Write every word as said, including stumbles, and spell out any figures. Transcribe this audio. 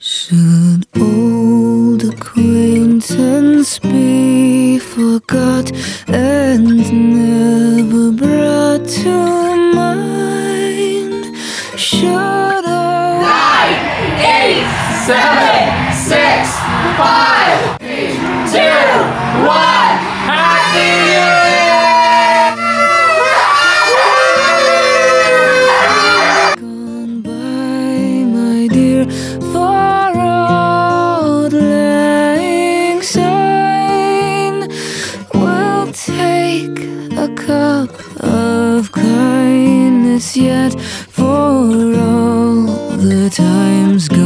Should old acquaintance be forgot and never brought to mind? Should I? Nine, eight, seven, six, five, three, two, one. Happy New Year! Gone by, my dear, for old lang syne. We'll take a cup of kindness yet for all the times gone.